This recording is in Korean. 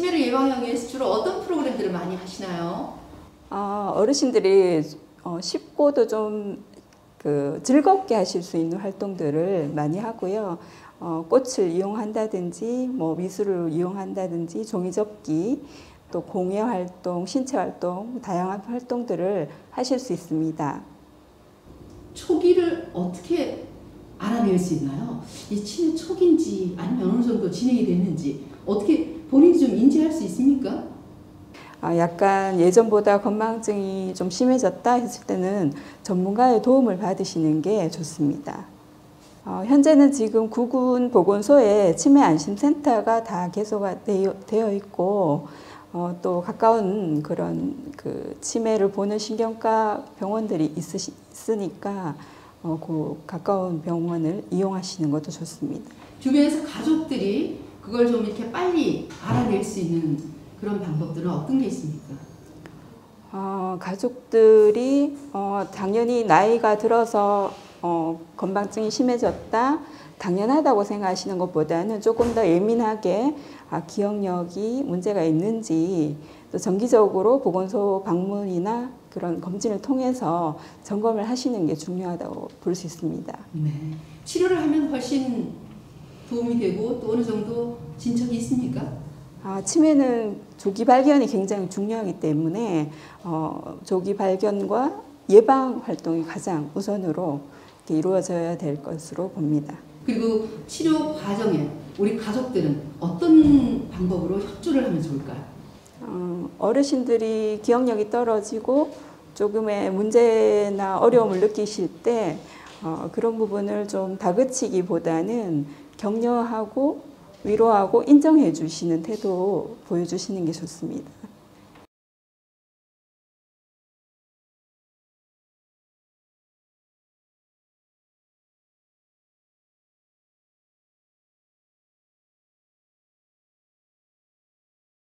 치매를 예방하기 위해서 주로 어떤 프로그램들을 많이 하시나요? 어르신들이 쉽고도 좀 즐겁게 하실 수 있는 활동들을 많이 하고요. 꽃을 이용한다든지, 뭐 미술을 이용한다든지, 종이접기, 또 공예 활동, 신체 활동, 다양한 활동들을 하실 수 있습니다. 초기를 어떻게 알아낼 수 있나요? 이 치매 초기인지 아니면 어느 정도 진행이 됐는지 어떻게 본인이 좀 인지할 수 있습니까? 약간 예전보다 건망증이 좀 심해졌다 했을 때는 전문가의 도움을 받으시는 게 좋습니다. 현재는 지금 구군 보건소에 치매 안심센터가 다 개소가 되어 있고 또 가까운 그런 치매를 보는 신경과 병원들이 있으니까 그 가까운 병원을 이용하시는 것도 좋습니다. 주변에서 가족들이 그걸 좀 이렇게 빨리 알아낼 수 있는 그런 방법들은 어떤 게 있습니까? 가족들이 당연히 나이가 들어서 건망증이 심해졌다 당연하다고 생각하시는 것보다는 조금 더 예민하게 기억력이 문제가 있는지 또 정기적으로 보건소 방문이나 그런 검진을 통해서 점검을 하시는 게 중요하다고 볼 수 있습니다. 네. 치료를 하면 훨씬 도움이 되고 또 어느 정도 진척이 있습니까? 치매는 조기 발견이 굉장히 중요하기 때문에 조기 발견과 예방 활동이 가장 우선으로 이루어져야 될 것으로 봅니다. 그리고 치료 과정에 우리 가족들은 어떤 방법으로 협조를 하면 좋을까요? 어르신들이 기억력이 떨어지고 조금의 문제나 어려움을 느끼실 때 그런 부분을 좀 다그치기보다는 격려하고 위로하고 인정해 주시는 태도 보여주시는 게 좋습니다.